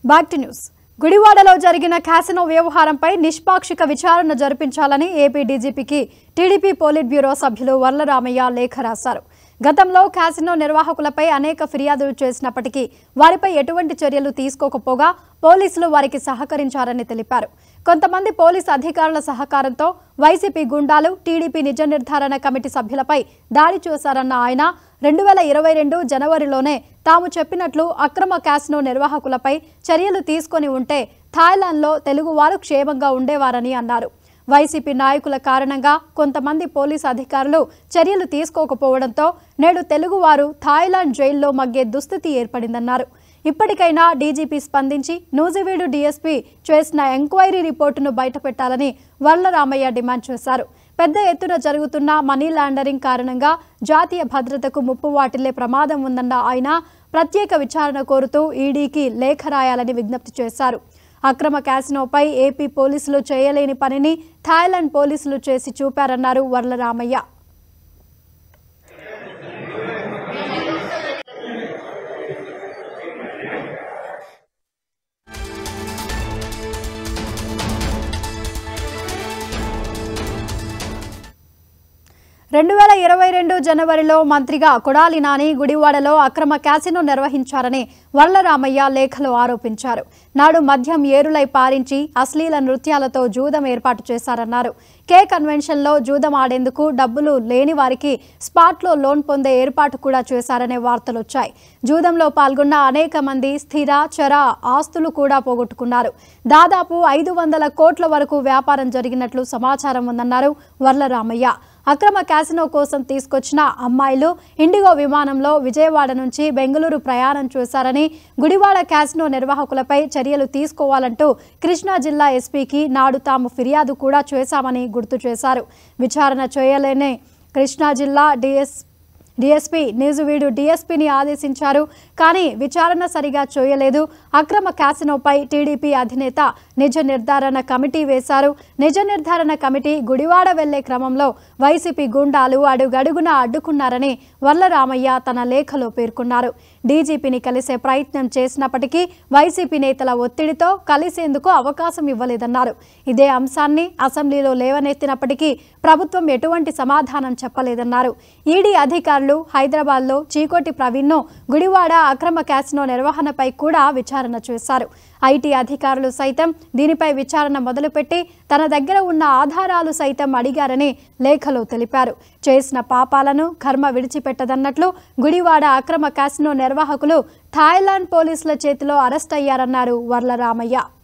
Back to news. గుడివాడలో జరిగిన casino వ్యవహారంపై నిష్పాక్షిక విచారణ జరిపించాలని ఏపీ డీజీపీకి టీడీపీ పోలిట్ బ్యూరో సభ్యులు వర్ల రామయ్య లేఖ రాశారు. గతంలో క్యాసినో నిర్వాహకులపై అనేక ఫిర్యాదులు చేసినప్పటికీ వారిపై ఎటువంటి చర్యలు తీసుకోకపోగా పోలీసులు వారికి సహకరించారని తెలిపారు. కొంతమంది పోలీసు అధికారుల సహకారంతో వైసీపీ గుండాలు టీడీపీ నిజ నిర్ధారణ కమిటీ సభ్యులపై దాడి చేశారన్న ఆయన 2022 జనవరిలోనే తాము చెప్పినట్లు అక్రమ క్యాసినో నిర్వాహకులపై చర్యలు తీసుకొని ఉంటే థాయిలాండ్లో తెలుగువారు క్షేమంగా ఉండేవారని అన్నారు. వైసీపీ నాయకుల కారణంగా కొంతమంది పోలీసు అధికారులు చర్యలు తీసుకోకపోవడంతో నేడు తెలుగువారు థాయిలాండ్ జైల్లో మగ్గే దుస్థితి ఏర్పడిందన్నారు. ఇప్పటికైనా డీజీపీ స్పందించి నూజివీడు డీఎస్పీ చేసిన ఎంక్వైరీ రిపోర్టును బయటపెట్టాలని వర్ల రామయ్య డిమాండ్ చేశారు. పెద్ద ఎత్తున జరుగుతున్న మనీ లాండరింగ్ కారణంగా జాతీయ భద్రతకు ముప్పు వాటిల్లే ప్రమాదం ఉందన్న ఆయన ప్రత్యేక విచారణ కోరుతూ ఈడీకి లేఖ రాయాలని విజ్ఞప్తి చేశారు. అక్రమ క్యాసినోపై ఏపీ పోలీసులు చేయలేని పనిని థాయిలాండ్ పోలీసులు చేసి చూపారన్నారు వర్ల రామయ్య. 2022 జనవరిలో మంత్రిగా కొడాలి నాని గుడివాడలో అక్రమ క్యాసినో నిర్వహించారని వర్ల రామయ్య లేఖలో ఆరోపించారు. నాడు మద్యం ఏరులై పారించి అశ్లీల నృత్యాలతో జూదం ఏర్పాటు చేశారన్నారు. కే కన్వెన్షన్లో జూదం ఆడేందుకు డబ్బులు లేని వారికి స్పాట్లో లోన్ పొందే ఏర్పాటు కూడా చేశారనే వార్తలొచ్చాయి. జూదంలో పాల్గొన్న అనేక మంది స్థిర చర ఆస్తులు కూడా పోగొట్టుకున్నారు. దాదాపు 500 కోట్ల వరకు వ్యాపారం జరిగినట్లు సమాచారం ఉందన్నారు వర్ల రామయ్య. అక్రమ క్యాసినో కోసం తీసుకొచ్చిన అమ్మాయిలు ఇండిగో విమానంలో విజయవాడ నుంచి బెంగళూరు ప్రయాణం చేశారని, గుడివాడ క్యాసినో నిర్వాహకులపై చర్యలు తీసుకోవాలంటూ కృష్ణా జిల్లా ఎస్పీకి నాడు తాము ఫిర్యాదు కూడా చేశామని గుర్తు చేశారు. విచారణ చేయలేని కృష్ణా జిల్లా డీఎస్పీ నూజివీడు డీఎస్పీని ఆదేశించారు. కానీ విచారణ సరిగా చేయలేదు. అక్రమ క్యాసినోపై టీడీపీ అధినేత నిజ నిర్ధారణ కమిటీ వేశారు. నిజ నిర్ధారణ కమిటీ గుడివాడ వెళ్లే క్రమంలో వైసీపీ గుండాలు అడుగడుగున అడ్డుకున్నారని వర్ల రామయ్య తన లేఖలో పేర్కొన్నారు. డీజీపీని కలిసే ప్రయత్నం చేసినప్పటికీ వైసీపీ నేతల ఒత్తిడితో కలిసేందుకు అవకాశం ఇవ్వలేదన్నారు. ఇదే అంశాన్ని అసెంబ్లీలో లేవనెత్తినప్పటికీ ప్రభుత్వం ఎటువంటి సమాధానం చెప్పలేదన్నారు. ఈడీ అధికారులు హైదరాబాద్లో చీకోటి ప్రవీణ్ను గుడివాడ అక్రమ క్యాసినో నిర్వహణపై కూడా విచారణ చేశారు. ఐటీ అధికారులు సైతం దీనిపై విచారణ మొదలుపెట్టి తన దగ్గర ఉన్న ఆధారాలు సైతం అడిగారని లేఖలో తెలిపారు. చేసిన పాపాలను కర్మ విడిచిపెట్టదన్నట్లు గుడివాడ అక్రమ క్యాసినో నిర్వాహకులు థాయిలాండ్ పోలీసుల చేతిలో అరెస్ట్ అయ్యారన్నారు వర్ల రామయ్య.